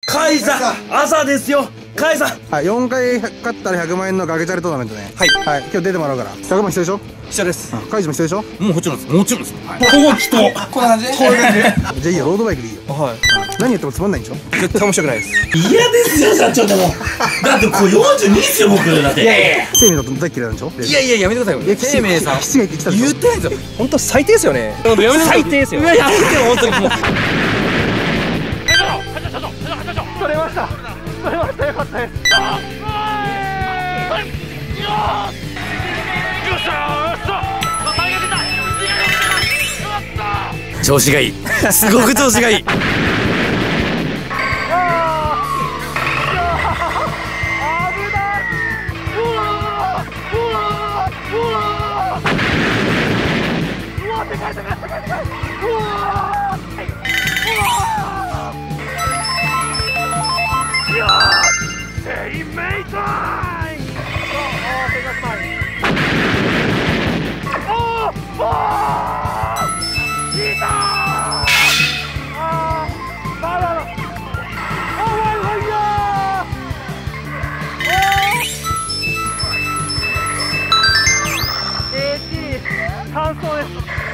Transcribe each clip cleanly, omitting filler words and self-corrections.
甲斐さん、朝ですよ。甲斐さん。 はい、4回勝ったら100万円の崖チャリトーナメントね。はい。はい、今日出てもらうから。100万必要でしょ？ 一緒です。 カイジも必要でしょ？ もちろんです。もちろんです。こうきと。 こんな感じ？こういう感じ？ じゃあいいよ、ロードバイクでいいよ。はい。何やってもつまんないんでしょ？ 絶対面白くないです。 嫌ですよ、社長でも。だってこう42ですよ、僕。だって。いやいや。 生命だと大嫌いなんでしょ？ いやいや、やめてくださいよ。生命さん。 七が言ってきたでしょ？ 言ってないですよ。本当最低ですよね。最低ですよ。 いや、やめてよ、本当にもう。 取れました。取れました。よかったです。 調子がいい。すごく調子がいい。 完走です。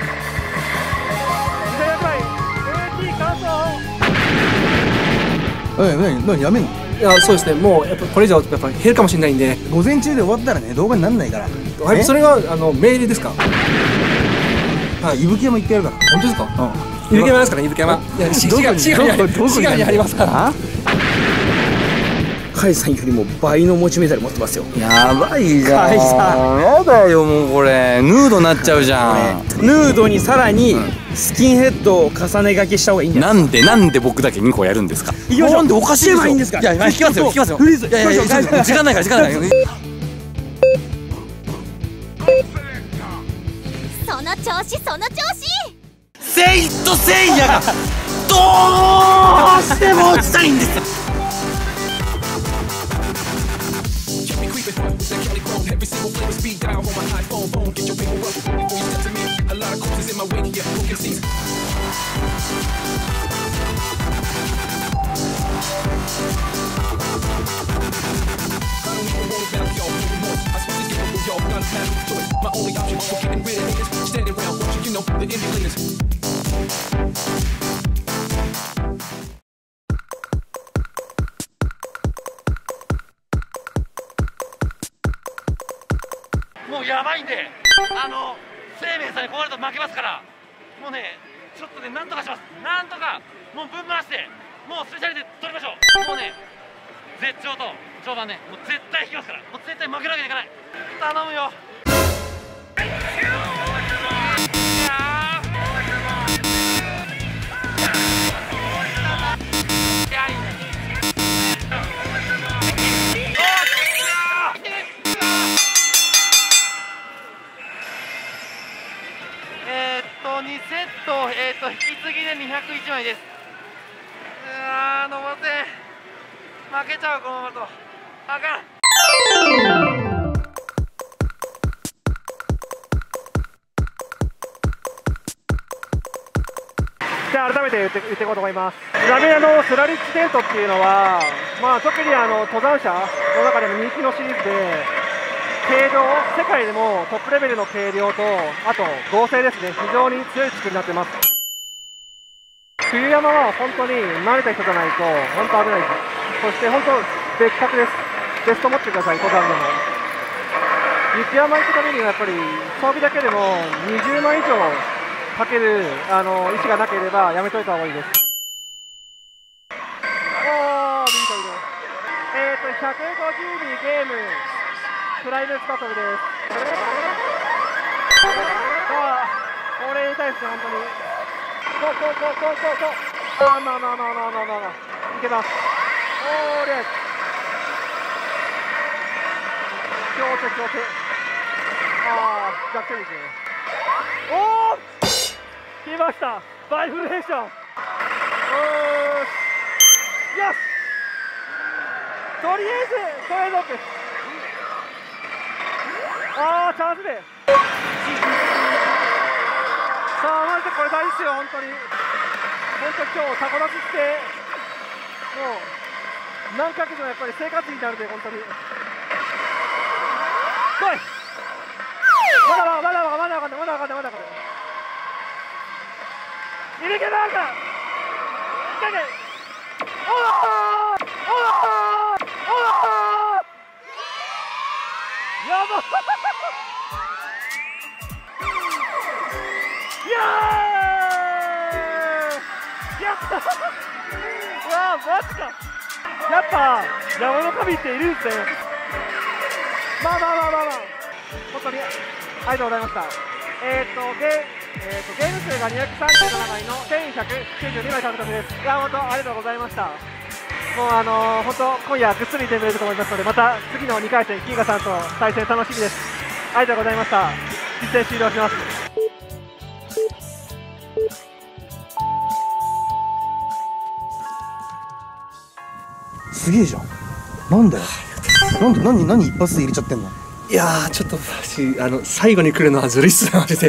何やめんの？ いや、そうですね。もうやっぱこれ以上やっぱ減るかもしれないんで。 午前中で終わったらね、動画になんないから。 はい、それが命令ですか？ はい、伊吹山行ってやるから。 本当ですか？伊吹山ですから、伊吹山。いや、滋賀にありますから。 甲斐さんよりも倍の持ちメダル持ってますよ。やばいじゃん。甲斐さんやだよ、もうこれヌードになっちゃうじゃん。 ヌードにさらにスキンヘッドを重ね書きした方がいいんじゃないですか。 なんで僕だけ2個やるんですか。 行きましょう。 なんでおかしいですよ。 いいんですか。 いや、引きますよ、引きますよ。 フリーズ。 いやいや、時間ないから、時間ないから。 その調子、その調子。 セイントセイヤがどうしても落ちたいんですよ。 Every single flavor speed dial on my iPhone phone. Get your paperwork before you step to me. A lot of corpses in my way, yeah, broken seats. I don't even worry about y'all, no remorse. I swear to get over y'all, not a matter of choice. My only option for getting rid of haters. Standing around watching, you know, the emulators. もうやばいんで、生命さんにこうなると負けますから、もうね、ちょっとね、なんとかします。なんとか、もうぶん回して、もうスペシャルで取りましょう。もうね、絶頂と序盤ね、もう絶対引きますから、もう絶対負けるわけにいかない。頼むよ。2セット、引き継ぎで201枚です。伸ばせん。負けちゃう、このままと。あかん。 じゃあ改めて言っていこうと思います。ラメのスラリッチテントっていうのは、特に登山者の中でも人気のシリーズで、軽量、世界でもトップレベルの軽量と、あと合成ですね、非常に強い作りになってます。冬山は本当に慣れた人じゃないと本当危ないです。そして本当別格です。ベスト持ってください、登山でも。雪山行くためにはやっぱり装備だけでも20万以上かける意思がなければやめといた方がいいです。おー、ビートいる。152ゲームプライベートバトルです。これ痛いですね、本当に。いけます。おーりゃい。強手。弱点ですね。おー、来ました。バイフルヘーション。よし。とりあえずトレードオフ。チャンスで。さあ、マジでこれ大事ですよ、本当に。本当今日、タコ出しして、もう、 何ヶ月もやっぱり生活費になるで、本当に。来い。まだわかんない。いけないか。おやばやったうわマジか。やっぱ山の神っているんですね。まあ本当にありがとうございました。ゲーム数が237枚の1192枚獲得です。いや本当ありがとうございました。もう本当今夜ぐっすり眠れると思いますので、また次の2回戦キーガさんと対戦楽しみです。ありがとうございました。実戦終了します。 すげえじゃん。なんだよ。何一発で入れちゃってんの。 いやーちょっと最後に来るのはずるいっすなマジで。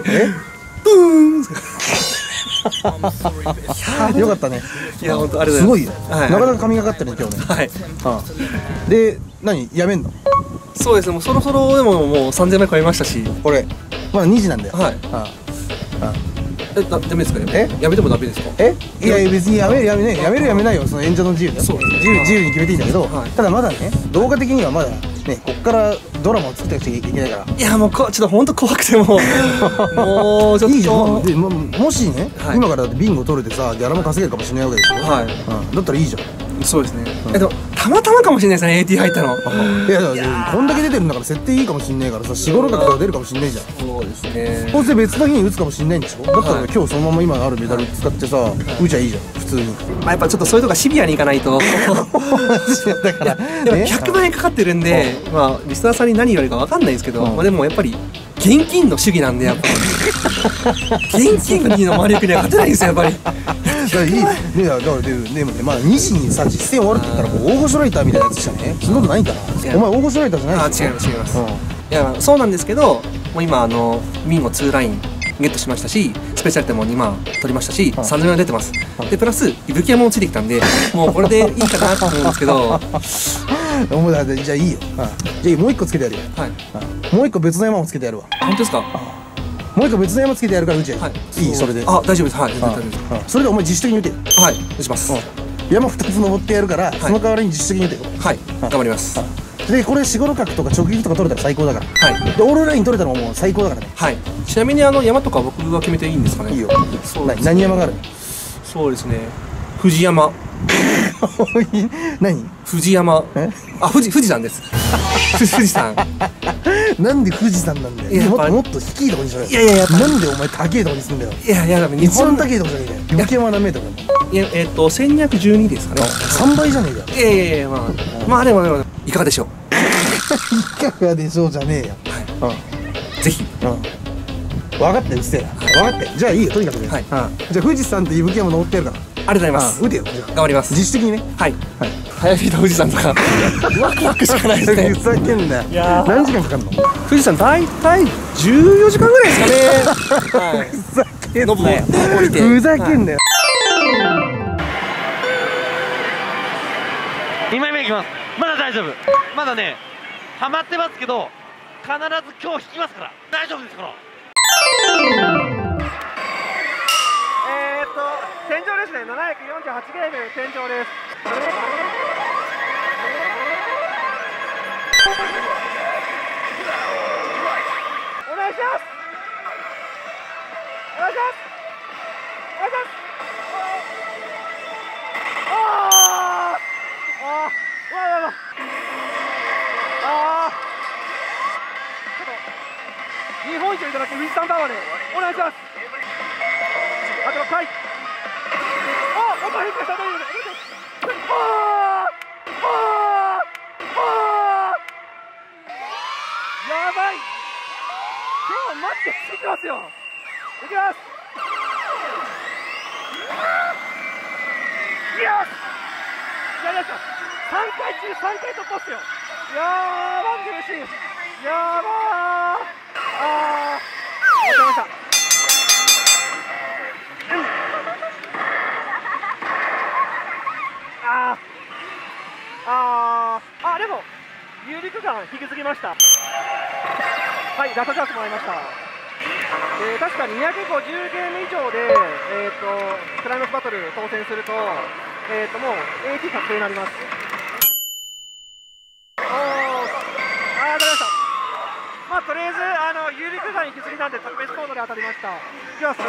よかったね。 いや本当ありがとうございます。 すごいよ。なかなか神がかってるね今日ね。 はい。 でやめんの。 そうですね。もうそろそろでも3000枚超えましたし。 これまだ2時なんだよ。 はい。ダメですかね。やめてもダメですか。 いや別にやめないよ。その演者の自由だよ。自由に決めていいんだけど、ただまだね動画的にはまだねこっからドラマを作っていかなきゃいけないから。 いやもうちょっと本当怖くてもうちょっといいじゃん。 でもしね今からだってビンゴ取れてさギャラも稼げるかもしれないわけでしょ。はい。だったらいいじゃん。 そうですね。たまたまかもしれないですね AT 入ったの。 いやこんだけ出てるんだから設定いいかもしれないからさ4、5角が出るかもしれないじゃん。 そうですね。 そして別の日に打つかもしれないんでしょ。だったら今日そのまま今あるメダル使ってさ打ちゃいいじゃん普通に。 やっぱちょっとそういうとこシビアにいかないと。だからでも100万円かかってるんでリスナーさんに何言われるか分かんないですけど、でもやっぱり現金の主義なんでやっぱ現金の魔力には勝てないんですよやっぱり。 いやいいね。だからでもねまだ2時にさ実戦終わるって言ったらもう大御所ライターみたいなやつしかねそんなことないから。お前大御所ライターじゃないでしょ。 違います。いやそうなんですけど、もう今ミンゴ2ラインゲットしましたし、スペシャルテも今取りましたし、3000枚出てます。でプラス伊吹山もついてきたんで、もうこれでいいかなと思うんですけど。 じゃあいいよ。じゃあもう1個つけてやるよ。もう1個別の山もつけてやるわ。 本当ですか。 もう1個別の山つけてやるから打ちゃいい。それで。 大丈夫です。はい。 それでお前自主的に打てよ。 はい。打ちます。 山2つ登ってやるからその代わりに自主的に打てよ。 はい。頑張ります。 でこれ4、5角とか直撃とか取れたら最高だから。はい。でオールライン取れたらもう最高だからね。 はい。ちなみに山とか僕が決めていいんですかね。 いいよ。何山がある？ そうですね。富士山。 何？ 富士山。富士山です。富士山。 なんで富士山なんだよ。もっと低いとこにしろよ。いやなんでお前高いとこにすんだよ。 いや一番高いとこじゃねえかよ。雪山は何メートルなの？ 1212ですかね。 3倍じゃねえかよ。 いやまあでもいかがでしょう。 いかがでしょうじゃねえよ。 ぜひ。 分かってうっせえな。分かって。じゃあいいよとにかくね。じゃあ富士山と伊吹山登ってやるから。 ありがとうございます。 打てよ。 頑張ります。 自主的にね。 はい。早引いた富士山とかワクワクしかないですね。 ふざけんなよ。何時間かかるの？ 富士山大体14時間ぐらいですかね。 ふざけんなよ。 降りて。 ふざけんなよ。 2枚目いきます。まだ大丈夫。まだねハマってますけど必ず今日引きますから大丈夫ですから。 天井ですね。748ゲーム天井です。お願いします。お願いします。お願いします。日本一をいただき富士山タワーでお願いします。あと6回。音変化したという。やばい。今日マジでついてますよ。いきます。よし。やりました。3回中3回突破っすよ。やーマジで嬉しい。やばー。終わりました。 でも有力感引き継ぎました。はい、ラストチャンスもらいました。確か250ゲーム以上で、クライマックスバトル当選すると、もう AT 確定になります。当たりました。まあとりあえず有力感引き継ぎなんで特別コードで当たりました。いきます。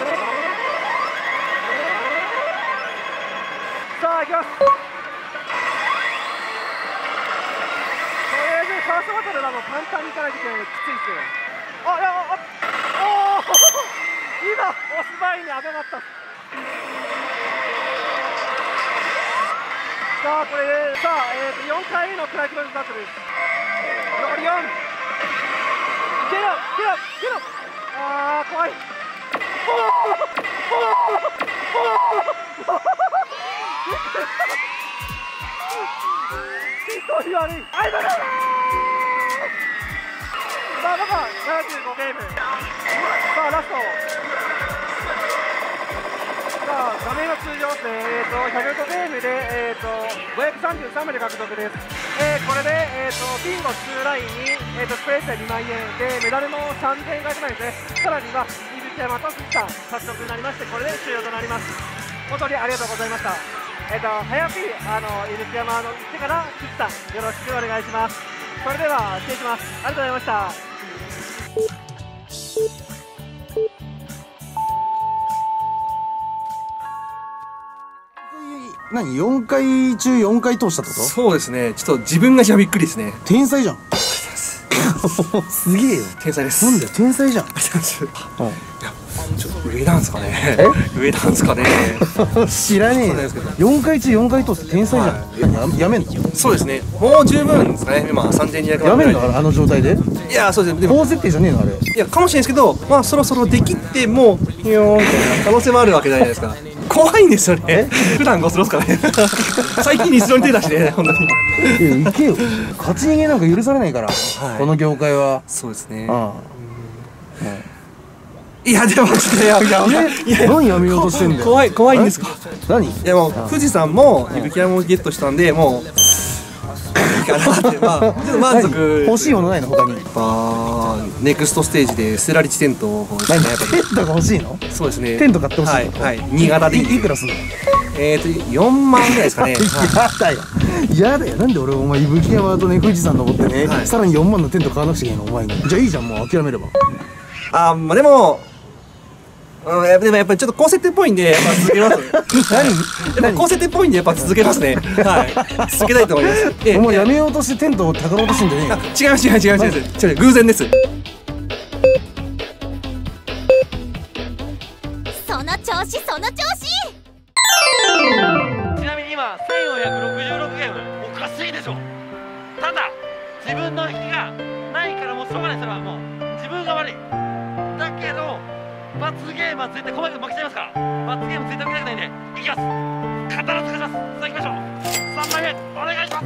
さあいきます。ファーストバトルはもう簡単にいかないといけないのできついですよ。今押す前に危なかった。さあこれで4回のクライマックスバトルです。残り4。蹴ろ怖い。悪い。さあ75ゲーム。さあラスト。さあ画面の通常ですね。105ゲームで533まで獲得です。これでビンゴ2ラインにスペースで2万円でメダルも3500万円ですね。さらには伊吹山と富士山獲得になりまして、これで終了となります。本当にありがとうございました。早く伊吹山の行ってから富士山よろしくお願いします。それでは失礼します。ありがとうございました。 何4回中4回通したってこと？ そうですね。ちょっと自分がびっくりですね。 天才じゃん。すげえよ。 天才です。 なんだよ天才じゃん。 ちょっと上なんですかね。上なんですかね。 知らねえよ。4回中4回通して天才じゃん。やめんの？ そうですね。もう十分ですかね。今3200万。 やめんのあの状態で？ いやそうですね。 高設定じゃねえのあれ。いやかもしれないですけど、まあそろそろできってもうピヨーンみたいな可能性もあるわけじゃないですか。怖いんですよね。普段ゴスロスからね。最近リスロに手出してね、本当に。 いや、いけよ。勝ち逃げなんか許されないから、この業界は。 そうですね。 いや、でも、ちょっと何やめようとしてんだよ。 怖いんですか。 何？ いやもう富士山も伊吹山もゲットしたんで、もう。いいかなって、まあ、ちょっと満足。 欲しいものないの他に？ ネクストステージでステラリチテントをテントが欲しいの？ そうですね。 テント買ってほしいの？ はい。新潟でいくらすんの ？4万ぐらいですかね。 やだよ。やだよ。なんで俺お前伊吹山とね富士山登ってね、さらに4万のテント買わなくちゃいけないのお前に。じゃあいいじゃんもう諦めれば。 まあでも。でもやっぱりちょっと高設定っぽいんでやっぱ続けます。何？高設定っぽいんでやっぱ続けますね。はい。続けたいと思います。 もうやめようとしてテントをたかろうとしてんじゃねえよ。 違う偶然です。 その調子。 ちなみに今1466ゲームおかしいでしょ。ただ自分の引きがないからもうしょうがない。それはもう自分が悪い。だけど罰ゲームは絶対細かく負けちゃいますから、罰ゲーム絶対受けたくないんでいきます。必ず勝ちます。さあ行きましょう。3枚目お願いします。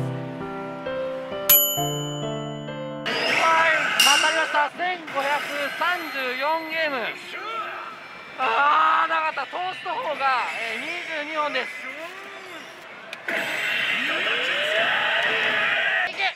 はい当たりました。1534ゲーム。なかった。トースト砲が22本です。いけ。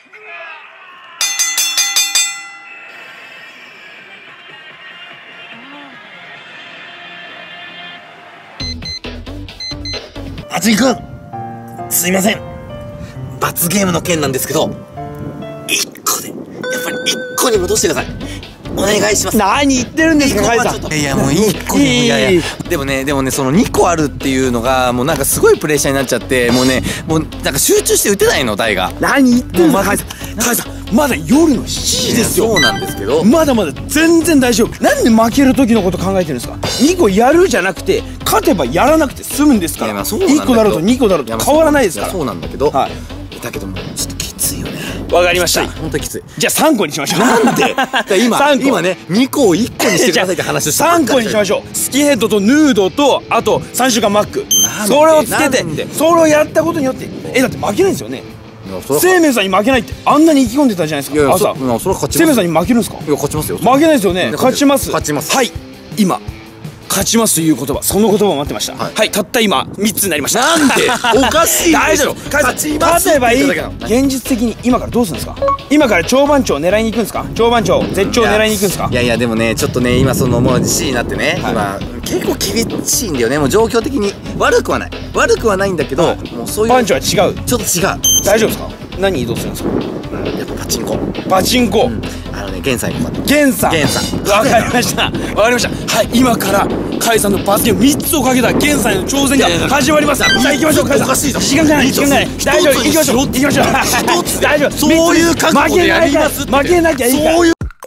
あついくん、すいません。罰ゲームの件なんですけど、1個で、やっぱり1個に戻してください。お願いします。 何言ってるんですか、カイさん。 いやもう1個でもいやでもねその2個あるっていうのがもうなんかすごいプレッシャーになっちゃって、もうなんか集中して打てないの大が。 何言ってるんですか、カイさん。まだ夜の7時ですよ。 そうなんですけど、 まだまだ全然大丈夫。なんで負ける時のこと考えてるんですか。2個やるじゃなくて勝てばやらなくて済むんですから。1個だろうと2個だろうと変わらないですから。 そうなんだけど、だけどもちょっときついよね。 わかりました。 本当にきつい。 じゃあ3個にしましょう。 なんで今ね2個を1個にしてくださいって話をした。 3個にしましょう。スキンヘッドとヌードとあと3週間マック、それをつけてそれをやったことによってだって負けないんですよね。生命さんに負けないってあんなに意気込んでたじゃないですか。朝生命さんに負けるんですか。 いや勝ちますよ。 負けないですよね。勝ちます。 勝ちます。 はい、今勝ちますという言葉、その言葉を待ってました。はい、たった今3つになりました。 なんでおかしい。 大丈夫、勝てばいい。現実的に今からどうするんですか？今から長番長狙いに行くんですか？長番長絶頂狙いに行くんですか？ いやいや、でもね、ちょっとね、今そのもう C になってね、今結構厳しいんだよね。もう状況的に悪くはないんだけど、もうそういう番長は違う。 ちょっと違う。 大丈夫ですか？何移動するんですか？ やっぱパチンコ。 パチンコ。 源さんにかかって。 源さん。わかりました。わかりました。はい、今からカイさんの罰ゲーム3つをかけた源さんへの挑戦が始まります。さあ行きましょう。カイさん。時間がない。大丈夫。行きましょう。行きましょう。大丈夫。 そういう覚悟でやりますって。 負けなきゃいいから。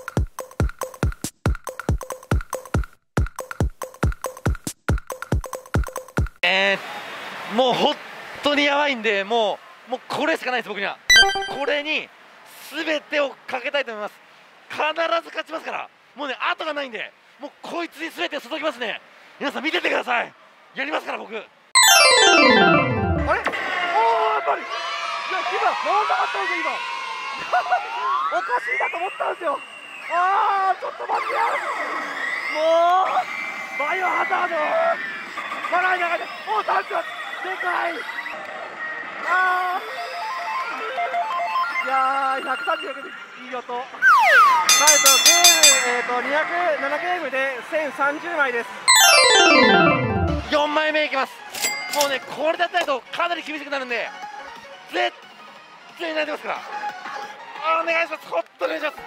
もう本当にやばいんで、もうこれしかないです。僕にはもうこれに全てをかけたいと思います。必ず勝ちますから。もうね、後がないんで、もうこいつに全てを注ぎますね。皆さん見ててください。やりますから僕。あれ、やっぱり、いや、今回らなかったんですよ今おかしいなと思ったんですよ。ちょっと待ってよ、もうバイオハザード笑いながら、おダンスでかい。いやー、136でいい音。ゲーム、207ゲームで1030枚です。4枚目いきます。もうね、これだったらとかなり厳しくなるんで、絶対になりますから、お願いします。本当にお願いします。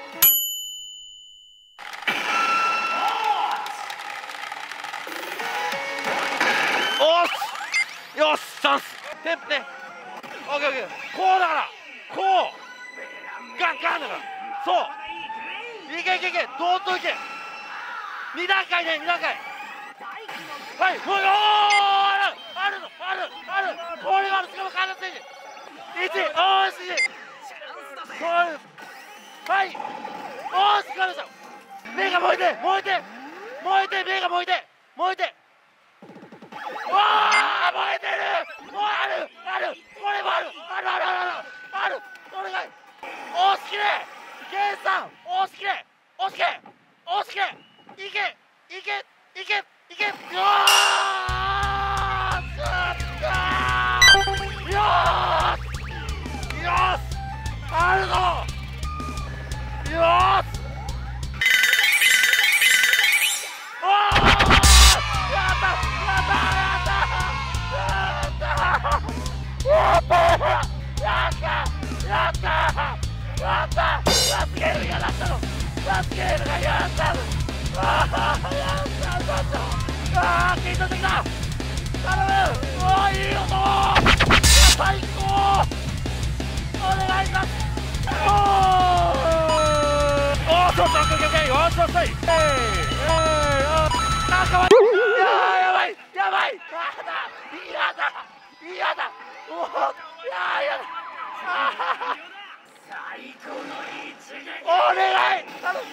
おっし、よし、チャンス。テンプね。オッケーオッケー。こうだから、こうガンガンだから、そういけいけいけ、どんどんいけ。2段階ね、2段階。はい、もうあるこれはある。しかもカードステージ1、おーし、そうはい、おーし、カードした。目が燃えて目が燃えてわあ、燃えてる。もうある、これもある、お願い。押し切れ、ゲンさん、押し切れ、いけ、よーし、あるぞ、よーし、ラスゲールがやったの。緊張してきた。頼む。いい音。最高。お願いします。ちょっとオッケー。よし。仲間。やばい。嫌だ。やだ。お願い。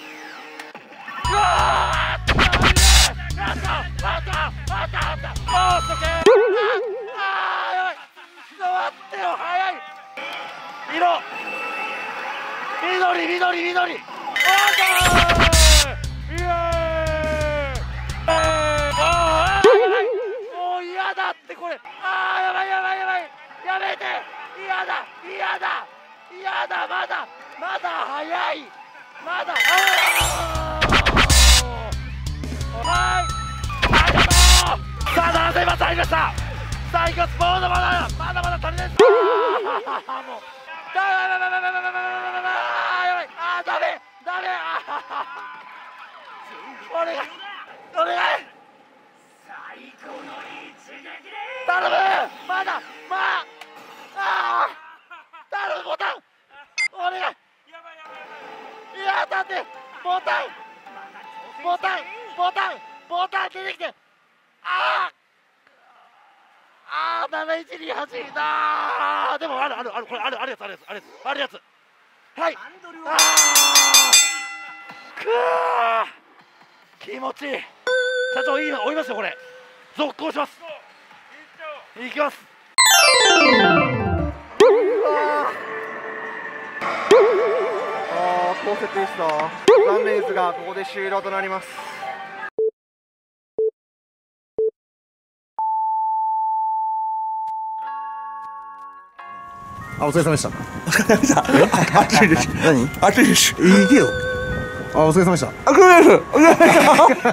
緑。もう嫌だってこれ。やばい。やめて。嫌だ。まだ早い。はい、ありがとう。さあ、7000発入りました。さあ、いきます。まだ足りないです。もうやばい。ダメ。お願い。頼む。頼む、ボタン。お願い。いや、だってボタン出てきて。7128だ。でもある、これあるやつ。はい。気持ちいい。社長、いいの追いますよ。これ続行します。いきます。 降雪でした。残念ですがここで終了となります。 あ、お疲れ様でした。暑いです。何？暑いです。行けよ。あ、お疲れ様でした。あ、来るです。お疲れ様でした。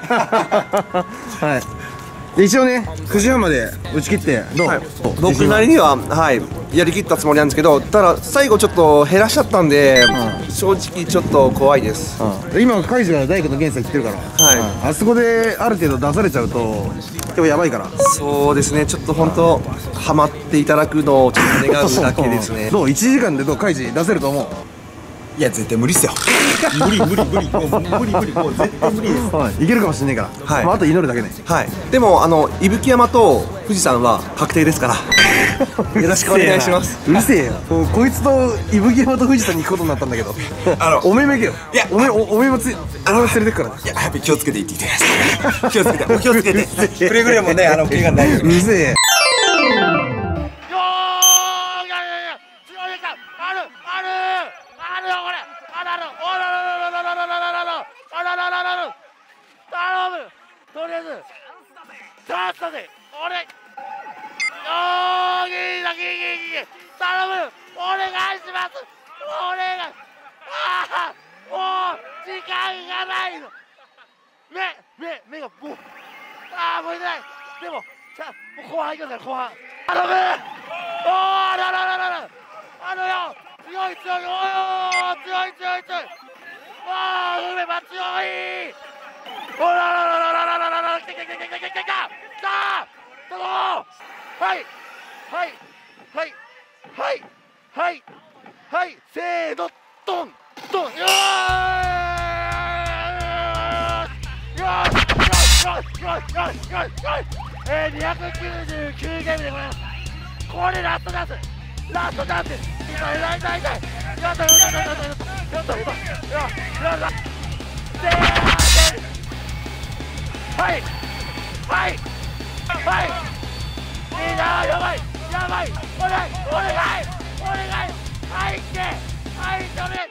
はい。で一応ね、9時半まで打ち切ってどう？ 僕なりにはやりきったつもりなんですけど、ただ最後ちょっと減らしちゃったんで、正直ちょっと怖いです。 今カイジが大工の源さん言ってるから、あそこである程度出されちゃうとでもやばいから。 そうですね、ちょっと本当ハマっていただくのをちょっと願うだけですね。 どう？1時間でどうカイジ出せると思う？ いや絶対無理っすよ。無理もう絶対無理です。 いけるかもしれないから、あと祈るだけね。 はい。でも伊吹山と富士山は確定ですからよろしくお願いします。 うるせえよ。こいつと伊吹山と富士山に行くことになったんだけど、おめめけよ。いやおめも連れてくから。 いややっぱり気をつけていってください。気をつけてくれぐれもね怪我ないように。 うるせえ。 とりあえずチャンスだぜ。俺頼む、お願いします。お願い。もう時間がないの。目がもうもういない。でももう後半いくんだよ、後半頼む。よ強い強い梅ば強い。はいせーのドンドン。よ299ゲームでございます。これラストダンス。痛いやばいお願い入ってダメ。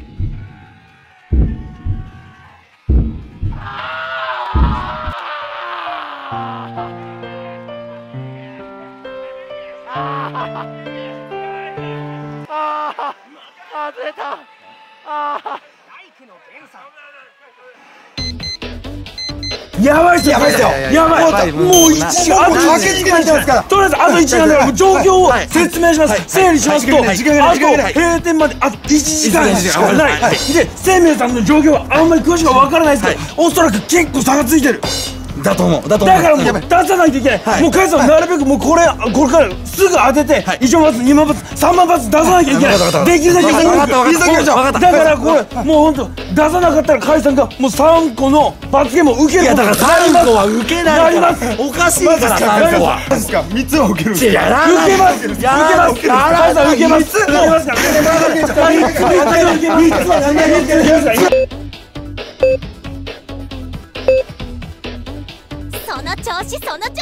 外れた。 やばいっすよ。もう1時間とりあえずあと1時間だから状況を説明します。整理しますと、あと閉店まであと1時間しかないで、生命さんの状況はあんまり詳しくは分からないですけど、おそらく結構差がついてるだと思う。 だからもう出さないといけない。もうカイさんなるべくもうこれからすぐ当てて1万発2万発3万発出さなきゃいけない。できるだけだからこれもう本当出さなかったらカイさんがもう3個の罰ゲームを受けることになります。 3個は受けない。おかしいから3個は。 3つは受ける。 受けます。カイさん受けます。 その調子。1時間ね。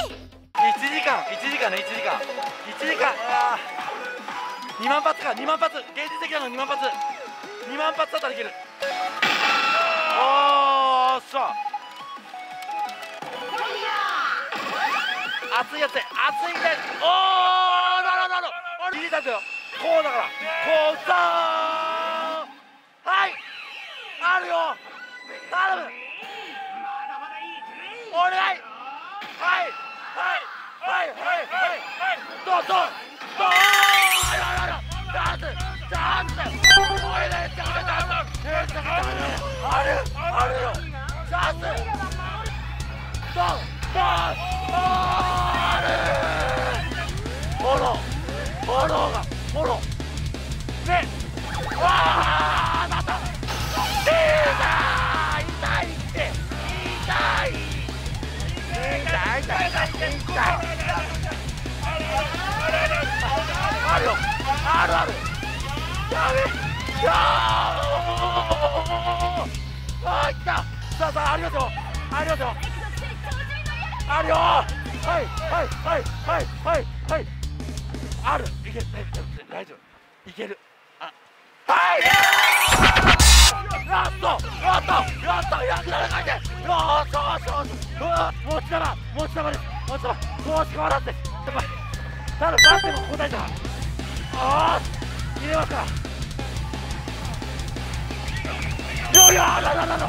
2万発か。2万発現実的なの。2万発だったらいける。おーっしゃ熱いやつ。おーなる入れたんだよ。こうだからこうさー。はいあるよ。頼むお願い。どうありがとう。あるよ。ある。いける。大丈夫。いける。はい。やった107回転。持ち玉です。投資変わらって。ただ何でも答えた。 あー入れますか。よいよあらららら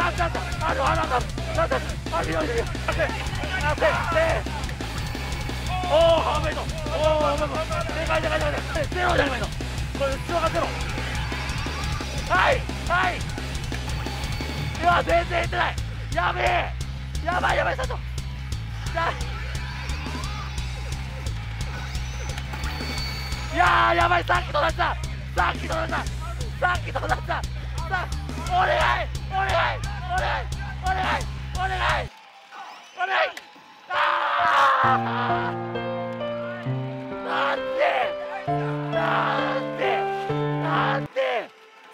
おお半分のおおでかいでかいでかいゼロじゃないのこれ後ろがゼロ。はいはいいや全然いってない。やべえやばいやばい最初いやーやばいさっきと同じださっきと同じださっきと同じだお願いお願いお願いお願いお願いお願いあーなんでなんでなんで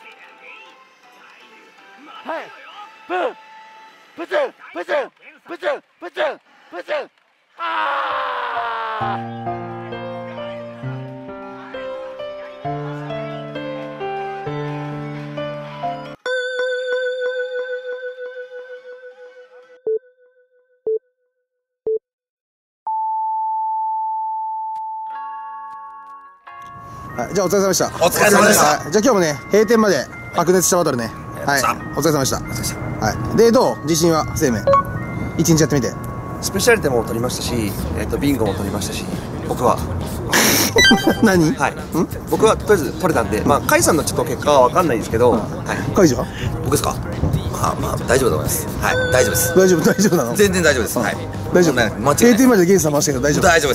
はいブツンブツンブツンブツンブツンあーはい、じゃあお疲れ様でした。 お疲れ様でした。 はい、じゃあ今日もね閉店まで白熱したバトルね。はい、お疲れ様でした。はい、でどう自信は生命一日やってみて。 スペシャリテも取りましたし、ビンゴも取りましたし、僕は何？ はい。僕はとりあえず取れたんで、まあ甲斐さんのちょっと結果は分かんないですけど、はい。 甲斐じゃん？ 僕ですか？まあ大丈夫だと思います。はい、大丈夫です。 大丈夫なの？ 全然大丈夫です。はい。 大丈夫。閉店までゲンさん回したけど大丈夫？ 大丈夫です。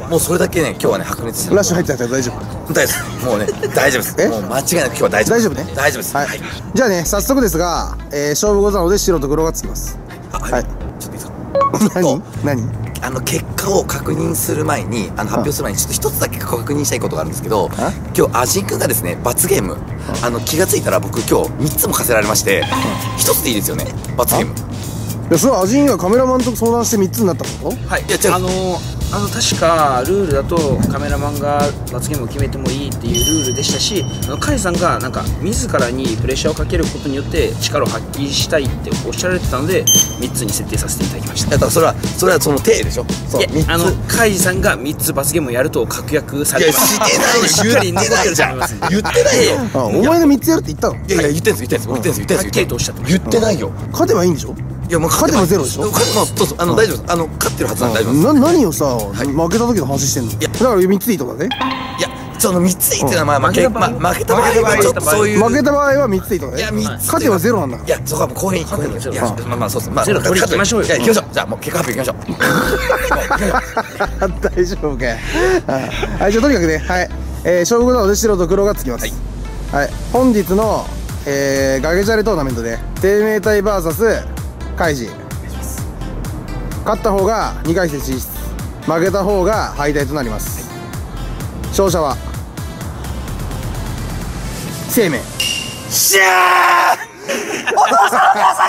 もうそれだけね今日はね白熱してる。 ラッシュ入ってたから大丈夫？ 大丈夫です。もうね大丈夫です。もう間違いなく今日は大丈夫。 大丈夫ね。 大丈夫です。 はい。じゃあね早速ですが、勝負事なので白と黒がつきます。はい。 ちょっといいですか？ 何？ 結果を確認する前に発表する前にちょっと一つだけ確認したいことがあるんですけど、今日アジン君がですね罰ゲーム気がついたら僕今日3つも課せられまして1つでいいですよね罰ゲーム。 いやそれはアジンがカメラマンと相談して3つになったってこと？ はい。いや違う確かルールだとカメラマンが罰ゲームを決めてもいいっていうルールでしたし、甲斐さんがなんか自らにプレッシャーをかけることによって力を発揮したいっておっしゃられてたので3つに設定させていただきました。 だからそれはその体でしょ。 いや甲斐さんが3つ罰ゲームをやると確約されてます。 いやしてないよ。 しっかり残ってるじゃん。 言ってないよ。 お前が3つやるって言ったの？ いや言ってんす言ってないよ。 勝てばいいんでしょ？ いやもう勝てばゼロでしょ？ そう大丈夫です。勝ってるはずなんで大丈夫です。 何をさ負けた時の話してんの？だから3ついいとかね。 いやその3ついいっていうのは負けた場合はちょっとそういう負けた場合は3ついいとかね。勝てばゼロなんだから。 いやそこはもう公平にいやまあそうです。まあゼロ取りに行きましょうよ。 いや行きましょう。じゃあもう結果発表行きましょう。 大丈夫かよ。はいじゃあとにかくねはい勝負事なので白と黒がつきます。はい本日のガゲチャレトーナメントで低迷隊 VS カイジ勝った方が2回戦進出負けた方が敗退となります。勝者は生命。 しゃーお父さんお母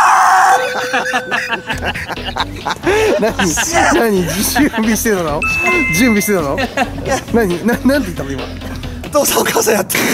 さんやった何準備してたの？準備してたの？なんて言ったの今？ お父さんお母さんやった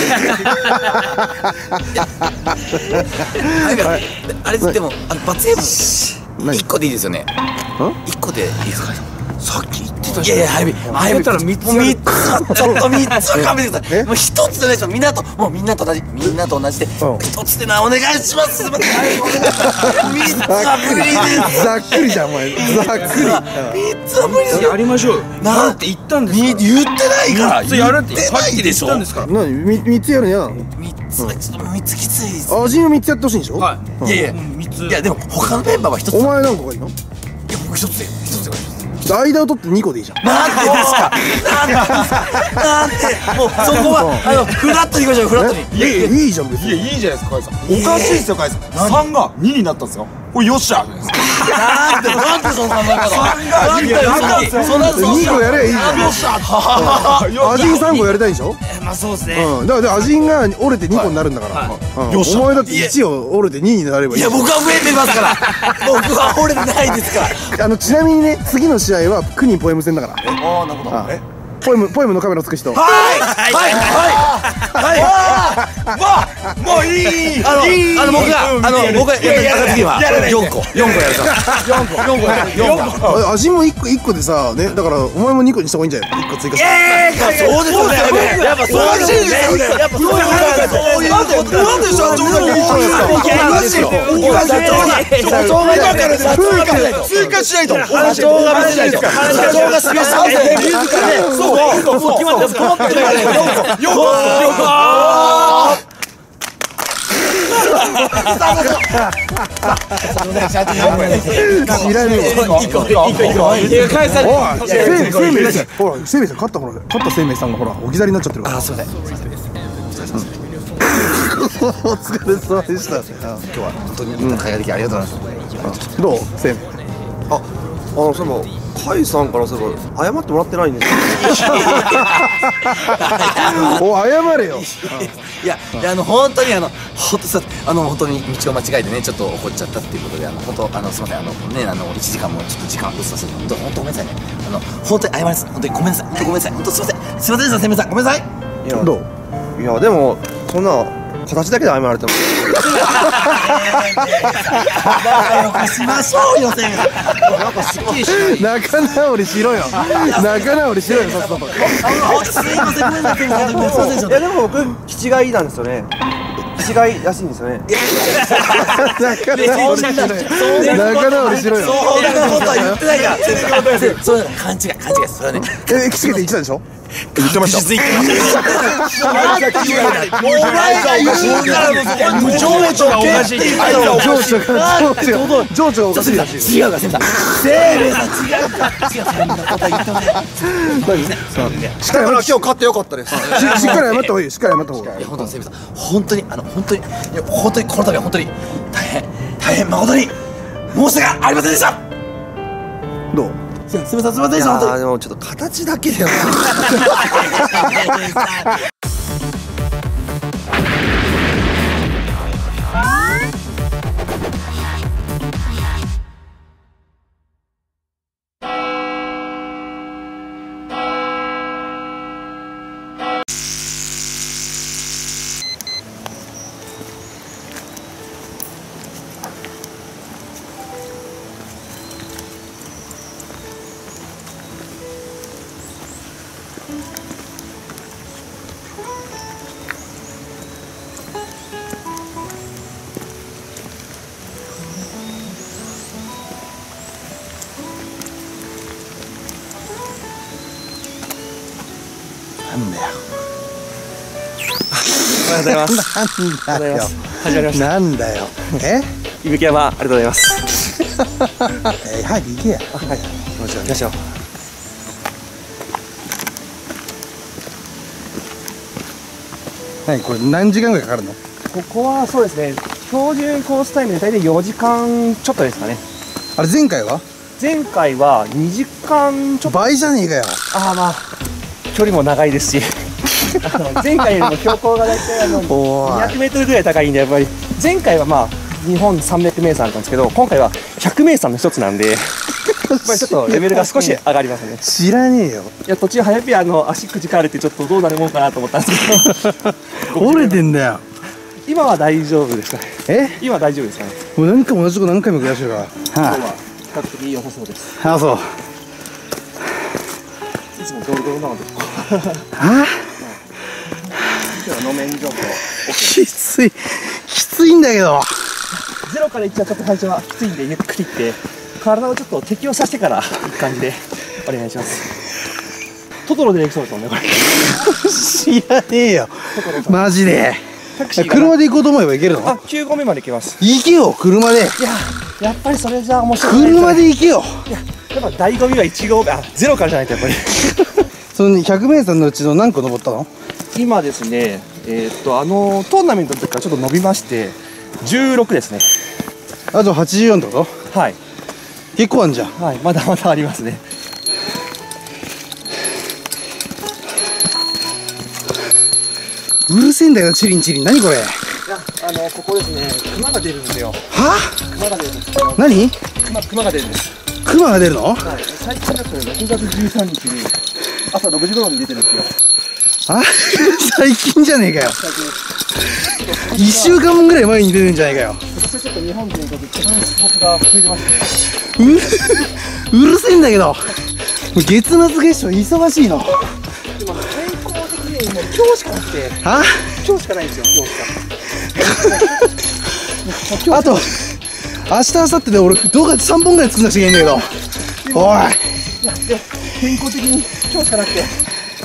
あれでも罰ゲーム1個でいいですよね。1個でいいですか？さっき言ってたじゃん。いやいや早めたら3つちょっと3つは勘弁してください。もう1つでないでしょ。みんなと同じで1つでお願いします。3つは無理です。 ざっくりじゃんお前ざっくり。 3つは無理です。 やりましょうよ。なんて言ったんですか？ 言ってないから 3つやるってさっきでしょ。 言ったんですから。 何3つやるの嫌なの ？3つはちょっと3つきついです。 味も3つやってほしいんでしょ？ はい。 いやでも他のメンバーは1つ。 お前何個がいいの？いや僕1つで間を取って2個でいいじゃん。 なんでですか？なんでもうそこはフラットにいきましょう。フラットに。 いいじゃん別に。 いやいいじゃないですか甲斐さん。おかしいですよ甲斐さん。3が2になったんですよ。これよっしゃじゃないですか。 なんでそんな考え方。そんな 2個やればいいじゃん。 よっしゃアジン3個やりたいでしょ？ まあそうですね。 だからアジンが折れて2個になるんだからお前だって1を折れて2になればいい。 いや僕は増えてますから僕は折れてないですから。 ちなみにね次の試合はクニポエム戦だから。 ああなるほど。 ポエムのカメラつく人。 はいもう僕が赤次は4個やるから。 味も1個でさね、だからお前も2個にした方がいいんじゃない？1個追加して。 そうですよね。やっぱそうですよね。やっぱそういうなんで社長だけ一緒ですか？追加しないと。社長が見せないと。社長がスペシャルで自らそう決まって止まってないからよこ知らねえよ。ほら、生命さん勝った生命さんがほら置き去りになっちゃってるから。 すいません。 お疲れ様でした。 今日は本当に会話できありがとうございます。 どう生命？ そういえばカイさんからそういえば謝ってもらってないんですよ。 お謝れよ。 いや本当に本当に道を間違えてねちょっと怒っちゃったっていうことで本当すみません1時間もちょっと時間を落とさせて本当ごめんなさいね本当に謝ります本当にごめんなさい本当ごめんなさい本当すみませんでしたせめさんごめんなさい。 どう？ いやでもそんな形だけで謝られても仲良くしましょうよせめさん。なんかすっきりしない。 仲直りしろよ。仲直りしろよ。さっさと。 すいませんごめんなさい。 いやでも僕気違いなんですよね。気違いらしいんですよね。 仲直りしろよ。 そんなことは言ってないから。そうだ勘違いそれはね。 気付けて言ってたでしょ？ 言ってました。 お前が言うから情緒がおかしい。 情緒がおかしいらしい。 違うか、せめさん。せめさん違うか。違う、そんなこと言ってもね。 だから今日勝ってよかったです。 しっかり謝った方がいい。しっかり謝った方がいい。 いや本当にせめさん、本当にこの度は本当に大変誠に申し訳ありませんでした。 どう？ すみませんでした。 でもちょっと形だけで。 なんだよ。 おはようございます。 なんだよ。 始まりました。 なんだよ。 伊吹山ありがとうございます。 早く行けや。 はい。行きましょう。 これ何時間ぐらいかかるの？ ここはそうですね。標準コースタイムで大体4時間ちょっとですかね。 あれ前回は 2時間ちょっと。 倍じゃねえかよ。 まあ距離も長いですし前回よりも標高が大体200メートルぐらい高いんで、やっぱり前回は日本300名山だったんですけど、今回は100名山の一つなんでやっぱりちょっとレベルが少し上がりますね。 知らねえよ。 いや途中早ピ足くじかれてちょっとどうなるもんかなと思ったんですけど折れてんだよ。 今は大丈夫ですかね。今は大丈夫ですかね。 もう何回も同じとこ何回も繰り返してるから。 今日は比較的良さそうです。 そう。 いつもドロドロなので今日は路面状況きついんだけど。 ゼロから1はちょっと最初はきついんでゆっくりいって体をちょっと適応させてからいく感じでお願いします。トトロでできそうですもんねこれ。 知らねえよマジで。車で行こうと思えば行けるの ？9合目まで行けます。 行けよ車で。 やっぱりそれじゃ面白い。 車で行けよ。 やっぱ醍醐味は1合目ゼロからじゃないとやっぱりその100メートルのうちの何個登ったの？ 今ですねトーナメントの時からちょっと伸びまして16ですね。 あと84ってこと？ はい。 結構あんじゃん。 はい、まだまだありますね。 うるせえんだよチリンチリン。何これ？いやここですね。熊が出るんですよ。 は？ 熊が出るんですよ。 何？ 熊が出るんです。 熊が出るの？ はい。最近だと6月13日に朝6時頃に出てるんですよ。 あ最近じゃねえかよ。1週間ぐらい前に出てんじゃねえかよ。ちょっと日本人と僕が増えてますね。うるせえんだけど。月末月初忙しいの。 でも健康的にもう今日しかなくて。 あ？ 今日しかないんですよ。今日しか。 あと明日明後日で俺動画3本ぐらい作んなくちゃいけないんだけど。おい。 いやでも健康的に今日しかなくて。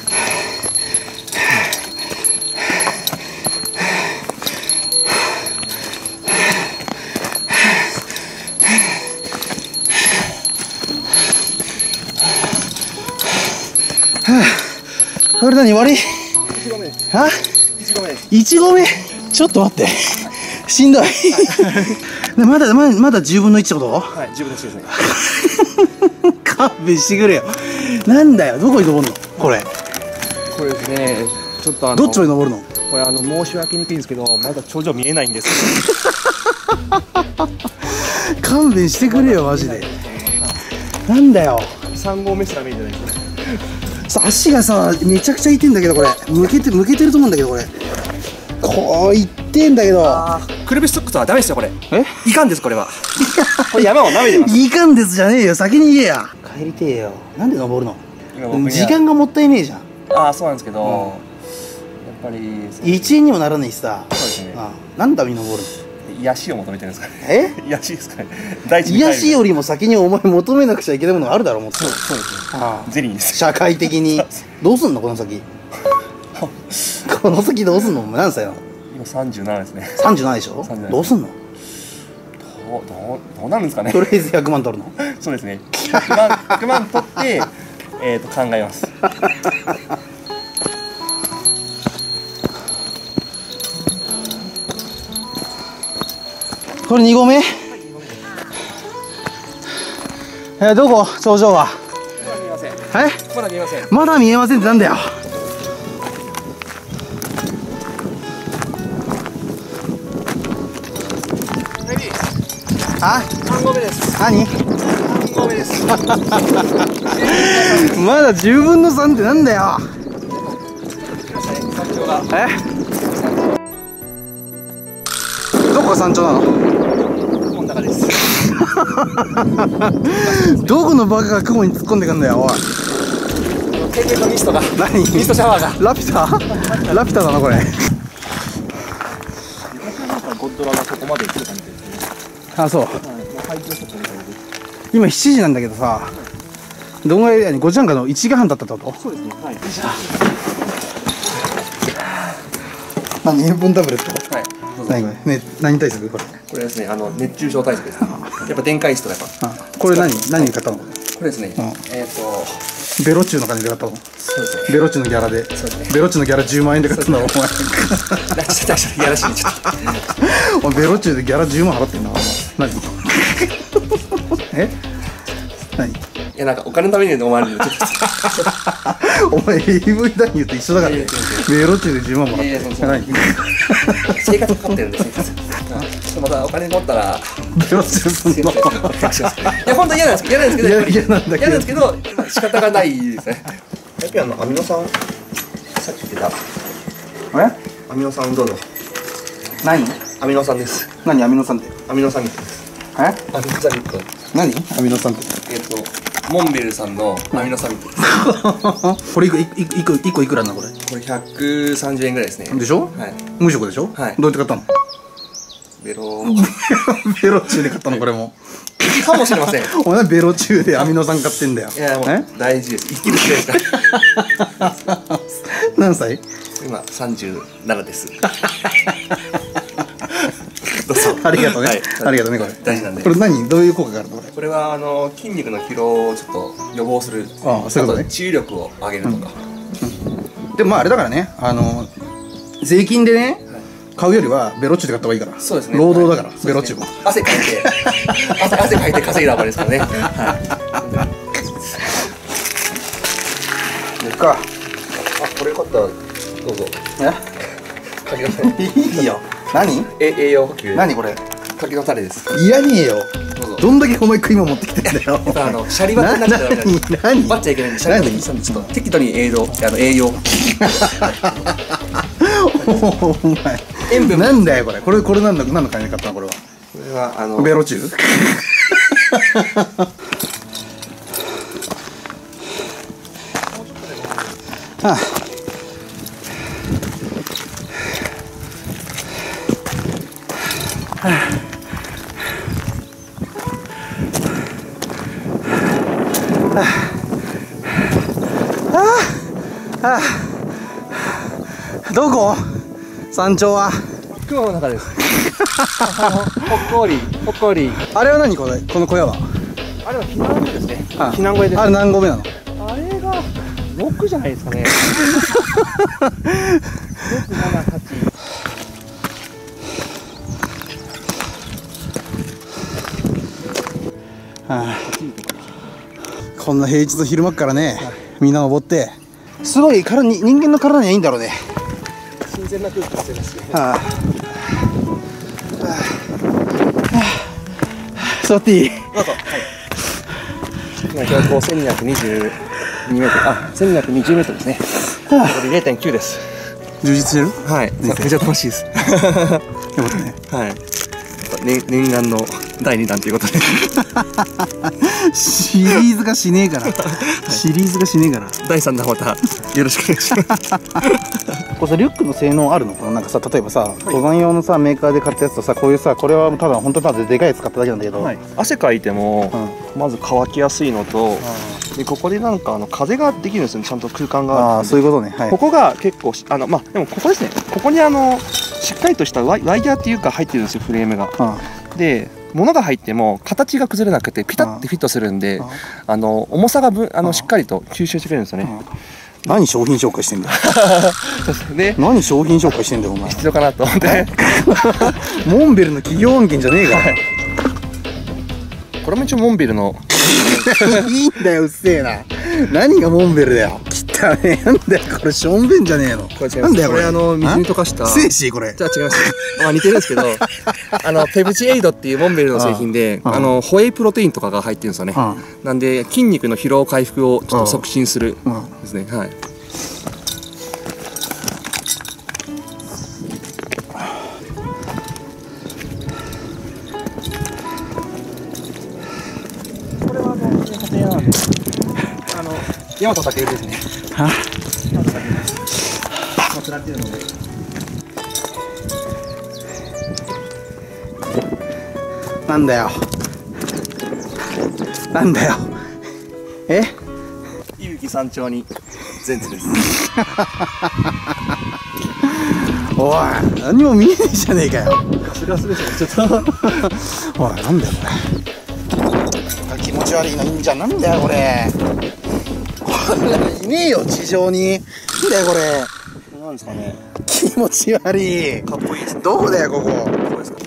これ何悪い 1合目です。 は 1合目です。 1合目ちょっと待ってしんどいまだ10分の1ってこと？ はい、10分の1ですね。 勘弁してくれよ。なんだよ、どこに登るのこれ？ これですね、ちょっとどっちまで登るの？ これ申し訳にくいんですけど、まだ頂上見えないんです。 勘弁してくれよマジで。なんだよ。 3合目すら見えてないですね。 足がさめちゃくちゃ痛いんだけどこれ向けてると思うんだけどこれこういってんだけどくるぶしソックスはダメですよこれ。いかんですこれは。これ山を舐めてます。 いかんですじゃねえよ、先に言えや。帰りてえよ。なんで登るの？時間がもったいねえじゃん。 ああそうなんですけど、やっぱり 1円にもならないしさ。 そうですね。 なんで登るの？ 癒しを求めてるんですかね。癒しですかね。 癒しよりも先にお前求めなくちゃいけないものがあるだろうもっと。 そうですね。ゼリーです。 社会的にどうすんのこの先？この先どうすんの？何歳なの？ 今37ですね。 37でしょ？どうすんの？ どうなるんですかね。 とりあえず100万取るの？ そうですね。100万取って考えます。 これ2合目？どこ？頂上は？ まだ見えません。まだ見えません。 まだ見えませんってなんだよ。あ 3合目です。 何 3合目です。 まだ10分の3ってなんだよ。どこが山頂なの？ 雲の中です。 どこのバカが雲に突っ込んでくんだよおい。 天然のミストが。 何？ ミストシャワーが。 ラピュタ？ラピュタだなこれ。 ゴッドラがここまで来る感じですね。 あ、そう。今7時なんだけどさ、どんぐらいやねん、5時半かの1時間半だったってこと？ そうですね。はい。 何？塩分タブレット？ はい。 何これ？ね、何対策これ？ これですね、熱中症対策です。やっぱ電解質とやっぱ。 これ何で買ったの？これですね。 ベロチューの金で買ったの？ そうですね。 ベロチューのギャラで。ベロチューのギャラ10万円で買ったんだお前。 いやらしいちょっと。お前ベロチューでギャラ10万払ってんな。何？何？ いやなんかお金のために思われるのちょっと。お前 AV 男優と一緒だからね。ベロチューで10万もらって。 生活かかってるんで生活。またお金持ったらベロチューの。 いや本当嫌なんですけど嫌なんですけど仕方がないですね。 やっぱりアミノ酸さっき言ってたアミノ酸どうぞ。 何？ アミノ酸です。 何アミノ酸って？ アミノサミットです。アミノサミット。 何？アミノ酸って。 モンベルさんのアミノサミットです。 これ1個いくらなのこれ？ これ130円ぐらいですね。 でしょ？はい。無色でしょ？はい。どうやって買ったの？ベロチューで買ったのこれも。 かもしれません。 お前ベロチューでアミノ酸買ってんだよ。 いやもう大事です。生きる気ですから。 何歳？ 今37です。 ありがとうね。ありがとうねこれ。 大事なんで。 これ何？どういう効果があるのこれ？ これは筋肉の疲労をちょっと予防する。 ああそういうことね。 治癒力を上げるとか。 でもまああれだからね、税金でね買うよりはベロチューで買った方がいいから。 そうですね。 労働だからベロチューも。 汗かいて稼いだわけですからね。はい。 ですか。 これよかったらどうぞ。柿の種。 いいよ。何？ 栄養補給。 何これ？ 柿の種です。 いらねえよ。 どうぞ。 どんだけお前食い物持ってきてんだよ。 シャリバタになっちゃダメなんで。 何バっちゃいけないんで、シャリバタにちょっと適度に栄養。 お前塩分なんだよこれ。これ何の買いに買ったのこれは。 これはベロチュウ。ああ。どこ？山頂は雲の中です。ほっこり。 あれは何この小屋は？ あれは避難所ですね。避難小屋です。 あれ何合目なの？ あれが6じゃないですかね。6、7、8。 こんな平日の昼間からね、みんな登ってすごい人間の体にはいいんだろうね。 新鮮な空気が吸えますね。 座っていい？ どうぞ。今標高1222メートル、1220メートルですね。これ 0.9 です。 充実してる？ はい。めちゃ楽しいです。よかったね。はい。念願の第2弾ということで。 シリーズがしねえから。第 3弾またよろしくお願いします。 これさ、リュックの性能あるの？なんかさ、例えばさ、登山用のさメーカーで買ったやつとさ、こういうさ、これはただ本当にでかいやつ買っただけなんだけど、 汗かいてもまず乾きやすいのと、でここでなんか風ができるんですよね。ちゃんと空間があって。 そういうことね。 ここが結構でもここですね。ここにしっかりとしたワイヤーっていうか入ってるんですよ、フレームが。で物が入っても形が崩れなくてピタッてフィットするんで、重さがしっかりと吸収してくれるんですよね。 何商品紹介してんだよ。何商品紹介してんだよお前。 必要かなと思って。 モンベルの企業案件じゃねえから。 これも一応モンベルの。 いいんだよ、うっせえな。何がモンベルだよ。汚ねえ。なんだよこれ、ションベンじゃねえの。 なんだよこれ。水に溶かした。 精子これ。 じゃあ違います。似てるんですけど、ペプチエイドっていうモンベルの製品で、ホエイプロテインとかが入ってるんですよね。なんで筋肉の疲労回復をちょっと促進するですね。はい。大和武尊ですね。祀られてるので。 なんだよ。 伊吹山頂に全地です。 おい、何も見えねえじゃねえかよ。 それはすべてちょっと。 おい、なんだよこれ。気持ち悪いのいいんじゃん。なんだよこれ。いねえよ地上に。なんだよこれ。 なんですかね。 気持ち悪い。 かっこいいですね。 どこだよここ。 ここですか。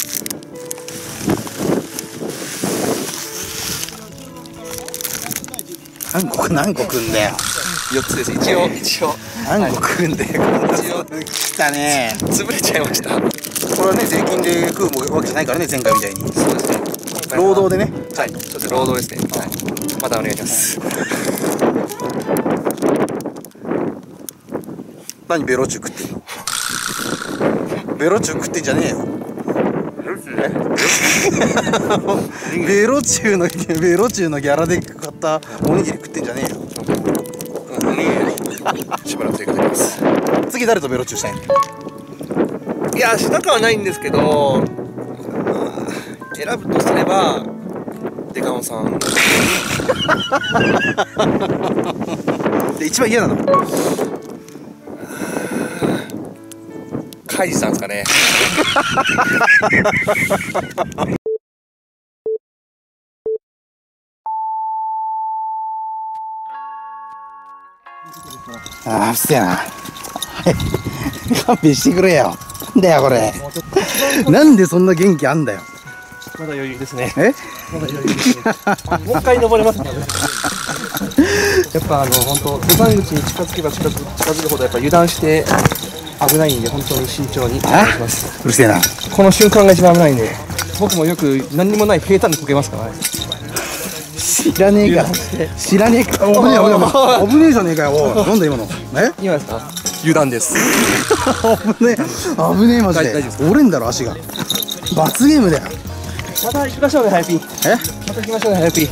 何個食うんだよ。 4つです。一応何個食うんだよ。一応来たね。 潰れちゃいました。 これはね、税金で食うわけじゃないからね、前回みたいに。 そうですね。 労働でね。 はい。ちょっと労働ですね。はい。またお願いします。 何ベロチュウ食ってんの？ベロチュウ食ってんじゃねえよ。ベロチュウのギャラで買ったおにぎり食ってんじゃねえよ。 しばらく生活できます。 次誰とベロチュウしたいの？ いや、したくはないんですけど、選ぶとすればデカオンさん。 で一番嫌なの？ カイジさんですかね。 うっせえな。勘弁してくれよ。なんだよこれ。なんでそんな元気あんだよ。 まだ余裕ですね。 まだ余裕ですね。 もう一回登れますね。やっぱ本当登山口に近づけば近づくほどやっぱ油断して危ないんで、本当に慎重にお願いします。 うるせえな。 この瞬間が一番危ないんで。 僕もよく何にもない平坦にこけますからね。 知らねえか知らねえか。危ねえ危ねえ危ねえじゃねえかよ。おいなんだ今の今ですか？油断です。 危ねえ危ねえマジで。折れんだろ足が。罰ゲームだよ。 また行きましょうね、はやぴー。また行きましょうね、はやぴ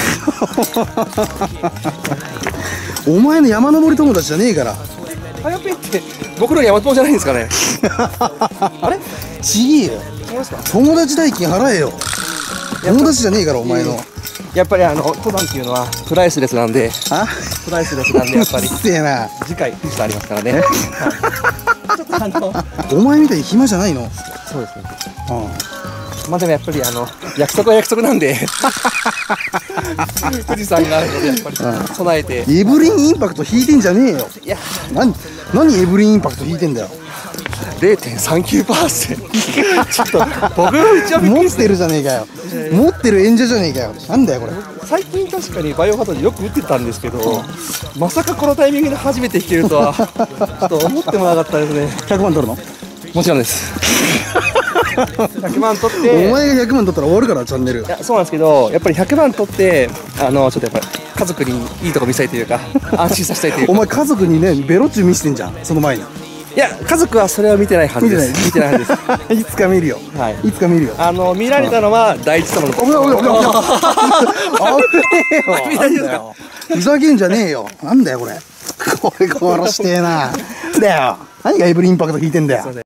ー。 お前の山登り友達じゃねえから。 はやぴーって僕の山友じゃないんですかね。あれちげえよ。友達代金払えよ。友達じゃねえからお前の。 やっぱり登山っていうのはプライスレスなんで。プライスレスなんでやっぱり。 うっせえな。 次回ちょっとありますからね。 お前みたいに暇じゃないの。 そうですね。まあでもやっぱり約束は約束なんで富士山があるのでやっぱり備えて。 エブリンインパクト引いてんじゃねえよ。いや何エブリンインパクト引いてんだよ。 0.39%。ちょっと僕一応持ってるじゃねえかよ。持ってる演者じゃねえかよ。なんだよこれ。 最近確かにバイオハザードよく打ってたんですけど、まさかこのタイミングで初めて弾けるとはちょっと思ってもなかったですね。 100万取るの？ もちろんです。100万取って。 お前が100万取ったら終わるからチャンネル。いやそうなんですけど、やっぱり100万取ってちょっとやっぱり家族にいいとこ見せたいというか安心させたいというか。 お前家族にねベロチュー見せてんじゃんその前に。 いや家族はそれは見てないはずです。見てないはずです。 いつか見るよ。いつか見るよ。 見られたのは第一様の。 危ねえよ。ふざけんじゃねえよ。なんだよこれ。これ殺してえな。だよ。何がエブリンインパクト引いてんだよ。